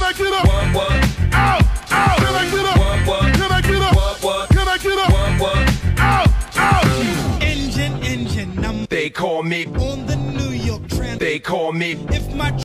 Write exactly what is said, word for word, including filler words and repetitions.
I get up? What, what? Ow, ow. Can I get up? What, what? Can I get up? What, what? Can I get up? What, what? Ow, ow. Engine, engine, I'm They call me, on the New York Trend. they call me. If my